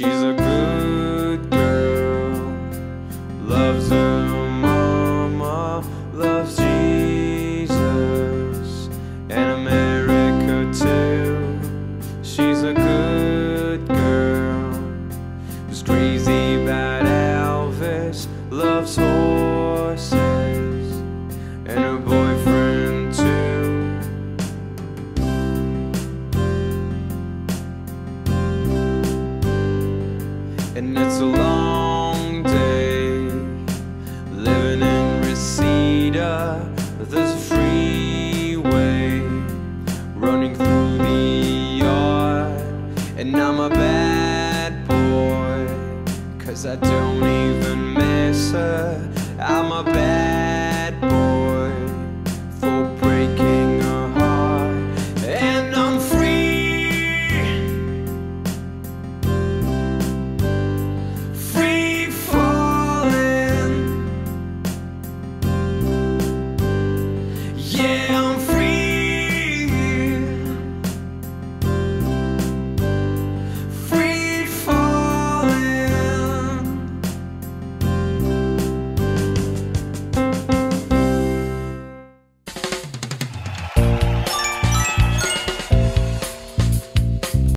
She's a good girl, loves her mama, loves Jesus and America too. She's a good girl who's crazy about Elvis, loves horses and her boyfriend too. And it's a long day living in Reseda. There's a freeway running through the yard, and I'm a bad boy 'cause I don't even miss her. I'm a bad boy for breaking her heart, and I'm free falling. Yeah.